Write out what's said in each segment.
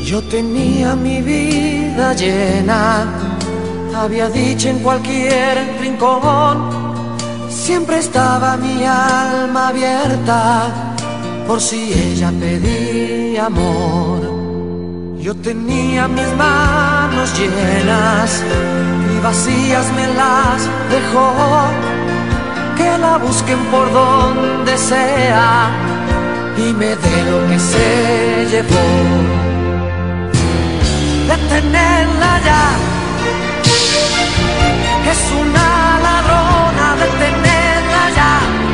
Yo tenía mi vida llena, había dicho en cualquier rincón, siempre estaba mi alma abierta por si ella pedía amor. Yo tenía mis manos llenas y vacías me las dejó, que la busquen por donde sea y me dé lo que se llevó. Detenerla ya, que es una ladrona, detenerla ya,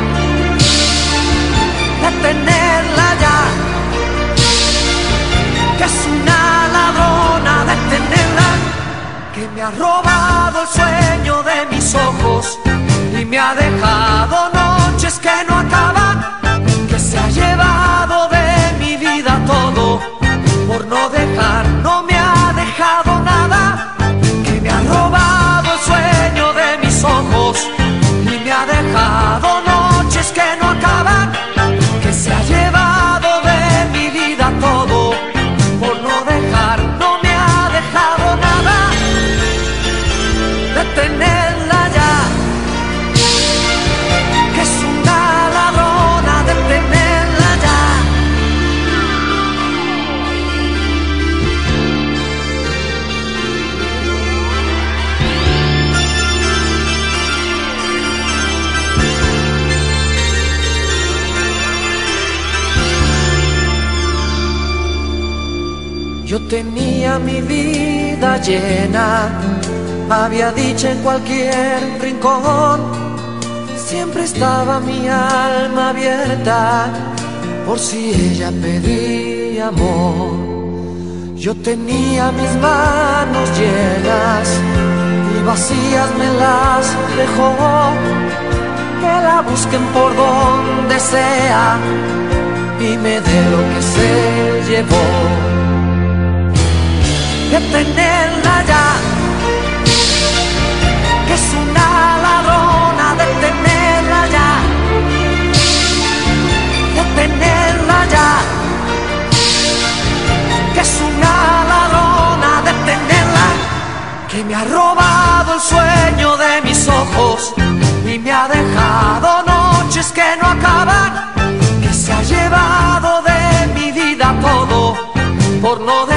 detenerla ya, que es una ladrona, detenerla, que me ha robado el sueño de mis ojos y me ha dejado noches que no acaban, que se ha llevado de mi vida todo por no dejar, no me ha dejado nada, que me ha robado el sueño de mis ojos y me ha dejado noches que no acaban, que se ha llevado de mi vida todo por no dejar, no me ha dejado nada. Detenerla ya, que es una ladrona, detenerla ya. Yo tenía mi vida llena, había dicho en cualquier rincón, siempre estaba mi alma abierta por si ella pedía amor. Yo tenía mis manos llenas y vacías me las dejó, que la busquen por donde sea y me dé lo que se llevó. Detenerla ya, que es una ladrona, detenerla ya, detenerla ya, que es una ladrona, detenerla, que me ha robado el sueño de mis ojos y me ha dejado noches que no acaban, que se ha llevado de mi vida todo por no